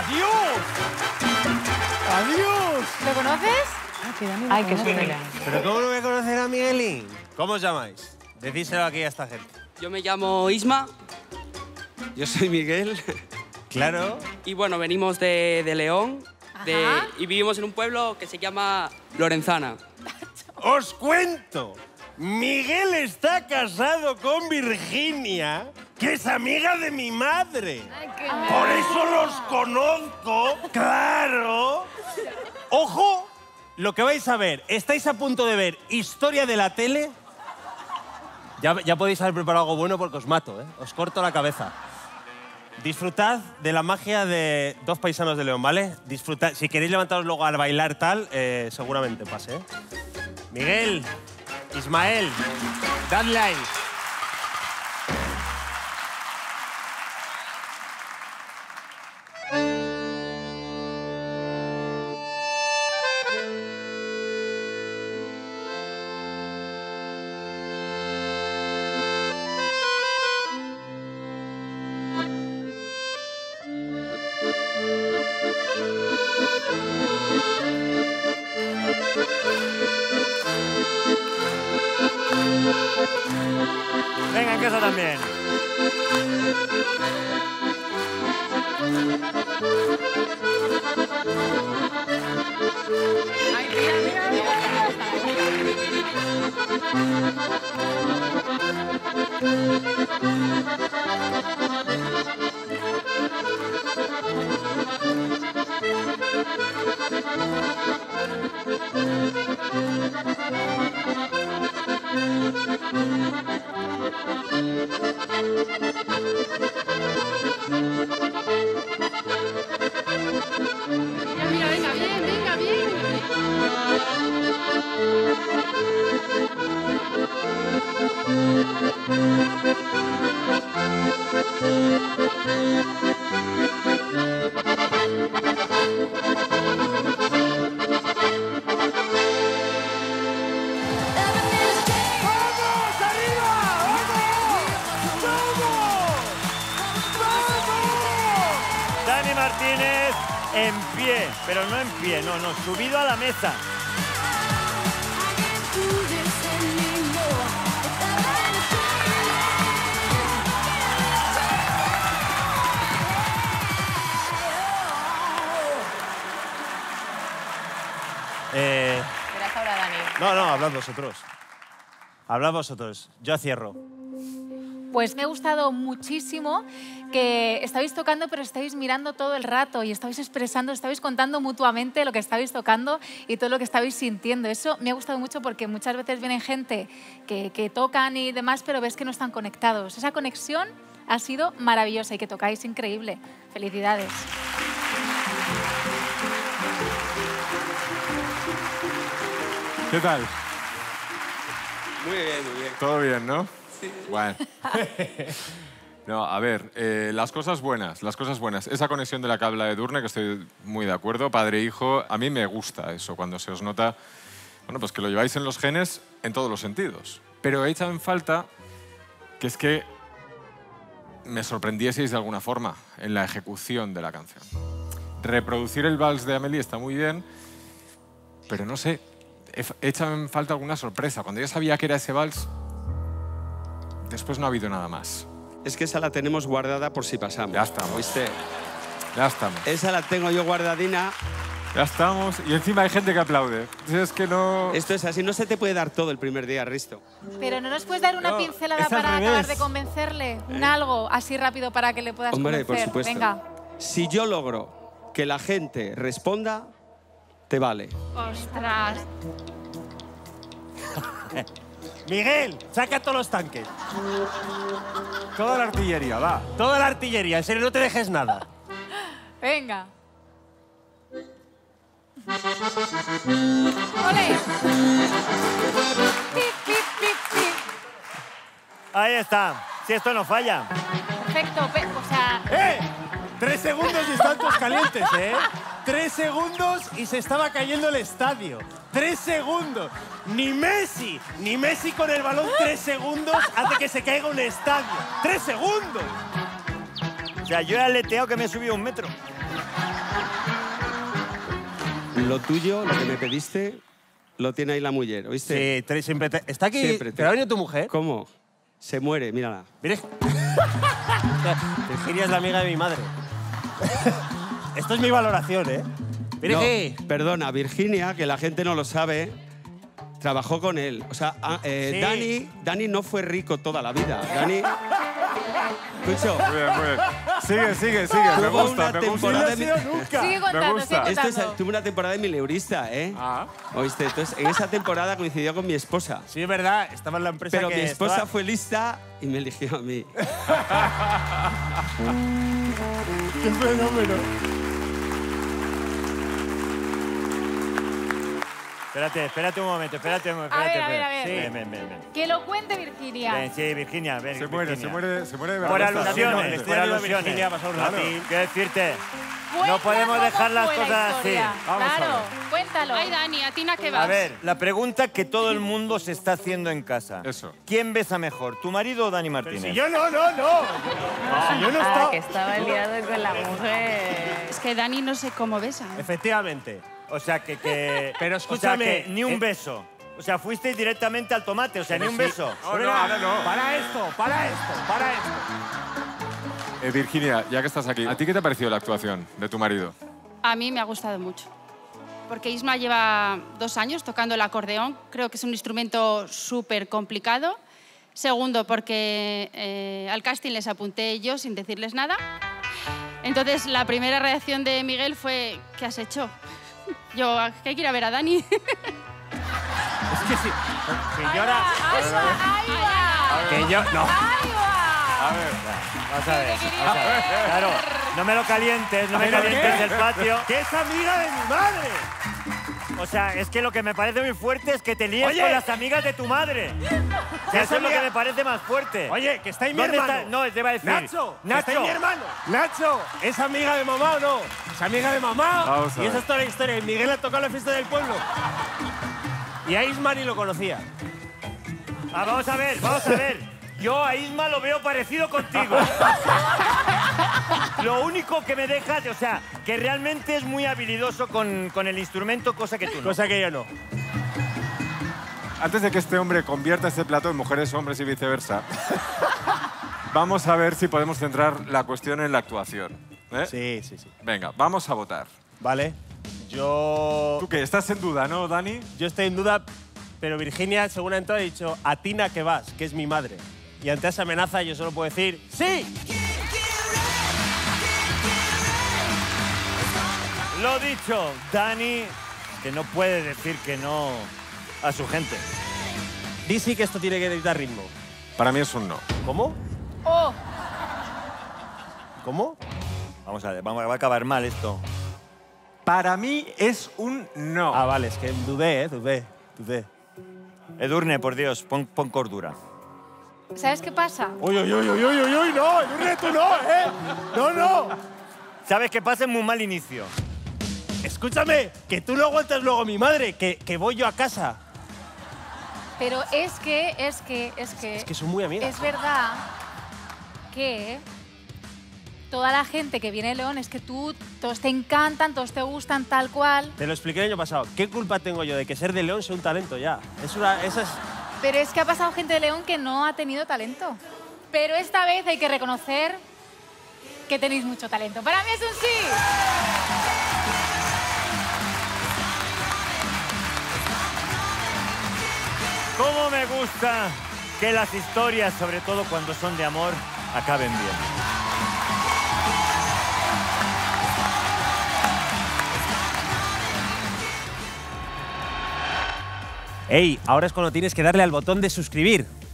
¡Adiós! ¡Adiós! ¿Lo conoces? Ay, que suena. ¿Pero cómo no voy a conocer a Miguelín? ¿Cómo os llamáis? Decíselo aquí a esta gente. Yo me llamo Isma. Yo soy Miguel. Claro. Y bueno, venimos de León y vivimos en un pueblo que se llama Lorenzana. ¡Os cuento! Miguel está casado con Virginia, que es amiga de mi madre. Ay, qué Por eso los conozco, claro. Ojo, lo que vais a ver. ¿Estáis a punto de ver Historia de la Tele? Ya podéis haber preparado algo bueno porque os mato, ¿eh? Os corto la cabeza. Disfrutad de la magia de dos paisanos de León, ¿vale? Disfrutad. Si queréis levantaros luego al bailar tal, seguramente pase, ¿eh? Miguel, Ismael, dadle ahí. Venga, en casa también. Ay, mira, mira, mira, venga, bien, venga, bien. ¡Vamos, arriba! ¡Vamos! ¡Vamos! ¡Vamos! Dani Martínez en pie, pero no en pie, no, subido a la mesa. Verás ahora, Dani. No, hablad vosotros. Hablad vosotros. Yo cierro. Pues me ha gustado muchísimo que estabais tocando, pero estabais mirando todo el rato y estabais expresando, estabais contando mutuamente lo que estabais tocando y todo lo que estabais sintiendo. Eso me ha gustado mucho porque muchas veces vienen gente que tocan y demás, pero ves que no están conectados. Esa conexión ha sido maravillosa y que tocáis increíble. Felicidades. ¿Qué tal? Muy bien, muy bien. ¿Todo bien, no? Sí. Bueno. No, a ver, las cosas buenas, las cosas buenas. Esa conexión de la que habla Edurne, que estoy muy de acuerdo, padre e hijo, a mí me gusta eso, cuando se os nota, bueno, pues que lo lleváis en los genes en todos los sentidos. Pero he echado en falta que es que me sorprendieseis de alguna forma en la ejecución de la canción. Reproducir el vals de Amélie está muy bien, pero no sé, he echado en falta alguna sorpresa. Cuando yo sabía que era ese vals, después no ha habido nada más. Es que esa la tenemos guardada por si pasamos. Ya estamos. ¿Oíste? Ya estamos. Esa la tengo yo guardadina. Ya estamos. Y encima hay gente que aplaude. Es que no... Esto es así, no se te puede dar todo el primer día, Risto. Pero ¿no nos puedes dar una No, pincelada es al para revés. acabar de convencerle? Un algo así rápido para que le puedas Hombre, convencer. por supuesto. Venga. Si yo logro que la gente responda, te vale. Ostras. Miguel, saca todos los tanques. Toda la artillería, va. Toda la artillería, en serio, no te dejes nada. Venga. ¡Ole! Pip, pip, pip, pip. Ahí está. Si esto no falla. Perfecto. O sea, 3 segundos y están todos calientes, ¿eh? 3 segundos y se estaba cayendo el estadio. 3 segundos. Ni Messi con el balón 3 segundos hace que se caiga un estadio. 3 segundos. O sea, yo he aleteado que me he subido 1 metro. Lo tuyo, lo que me pediste, lo tiene ahí la mujer, ¿oíste? Sí, siempre está aquí. Siempre. ¿Pero ha venido tu mujer? ¿Cómo? Se muere, mírala. Mire. Virginia es la amiga de mi madre. Esto es mi valoración, ¿eh? Virgi. No, perdona, Virginia, que la gente no lo sabe, trabajó con él. O sea, Sí. Dani no fue rico toda la vida. Dani... Escucho, Muy bien, muy bien. Sigue. Me Tuvo gusta, una me temporada gusta. de... Nunca. Sigue contando, gusta. sigue Esto contando. tuvo una temporada de mileurista, ¿eh? Ah. ¿Oíste? Entonces, en esa temporada coincidió con mi esposa. Sí, es verdad. Estaba en la empresa Pero que mi esposa estaba- fue lista y me eligió a mí. ¡Qué fenómeno! Espérate un momento, espérate. A ver. Sí, ven. Que lo cuente Virginia. Ven, sí, Virginia, ven. Se muere de Por verdad. alusiones, por alusiones. Virginia, pasó un ratín. Quiero decirte, Cuenta no podemos cómo dejar las fue la cosas así. historia. Vamos a Claro, ver. cuéntalo. Ay, Dani, ¿a ti na qué vas? A ver, la pregunta que todo el mundo se está haciendo en casa. Eso. ¿Quién besa mejor, tu marido o Dani Martínez? Si yo no. Si yo no Ah, estaba... que estaba liado con la mujer. Es que Dani no sé cómo besa. Efectivamente. O sea, que Pero o sea, escúchame, que ni un beso. O sea, fuisteis directamente al tomate, o sea, ni un beso. No, ahora no. Para esto. Virginia, ya que estás aquí, ¿a ti qué te ha parecido la actuación de tu marido? A mí me ha gustado mucho. Porque Isma lleva 2 años tocando el acordeón. Creo que es un instrumento súper complicado. Segundo, porque al casting les apunté yo sin decirles nada. Entonces, la primera reacción de Miguel fue, ¿qué has hecho? Yo, que hay que ir a ver a Dani. Es que sí. Que yo ahora... Que yo... No. Vamos a ver. Claro, no me lo calientes, no me ¿Pero calientes qué? el patio. Que es amiga de mi madre. O sea, es que lo que me parece muy fuerte es que te líes Oye. con las amigas de tu madre. O sea, eso es lo que me parece más fuerte. Oye, que está ahí mi ¿Dónde hermano. está? No, te iba a decir. Nacho, que está ahí Nacho. mi hermano. Nacho, ¿es amiga de mamá o no? ¿Es amiga de mamá? Vamos a Y esa ver. es toda la historia. Y Miguel ha tocado la fiesta del pueblo. Y a Isma ni lo conocía. Vamos a ver. Yo a Isma lo veo parecido contigo. Lo único que me deja, o sea, que realmente es muy habilidoso con el instrumento, cosa que tú no. Cosa que yo no. Antes de que este hombre convierta este plato en mujeres, hombres y viceversa, vamos a ver si podemos centrar la cuestión en la actuación. ¿eh? Sí. Venga, vamos a votar. Vale. Yo ¿Tú qué? ¿Estás en duda, no, Dani? estoy en duda, pero Virginia, según ha entrado, ha dicho a Tina que vas, que es mi madre. Y ante esa amenaza yo solo puedo decir ¡sí! Lo dicho, Dani, que no puede decir que no a su gente. Di sí que esto tiene que dar ritmo. Para mí es un no. ¿Cómo? Oh, ¿Cómo? Vamos a ver, va a acabar mal esto. Para mí es un no. Ah, vale, es que dudé. Edurne, por Dios, pon cordura. ¿sabes qué pasa? Uy, no, Edurne, tú no, ¿eh? No. ¿Sabes qué pasa? Es muy mal inicio. Escúchame, que tú no aguantas luego a mi madre, que voy yo a casa. Pero es que... Es que son muy amigas. Es verdad que toda la gente que viene de León es que todos te encantan, todos te gustan tal cual. Te lo expliqué el año pasado. ¿Qué culpa tengo yo de que ser de León sea un talento ya? Esa es... Pero es que ha pasado gente de León que no ha tenido talento. Pero esta vez hay que reconocer que tenéis mucho talento. Para mí es un sí. ¿Cómo me gusta que las historias, sobre todo cuando son de amor, acaben bien? ¡Ey! Ahora es cuando tienes que darle al botón de suscribir.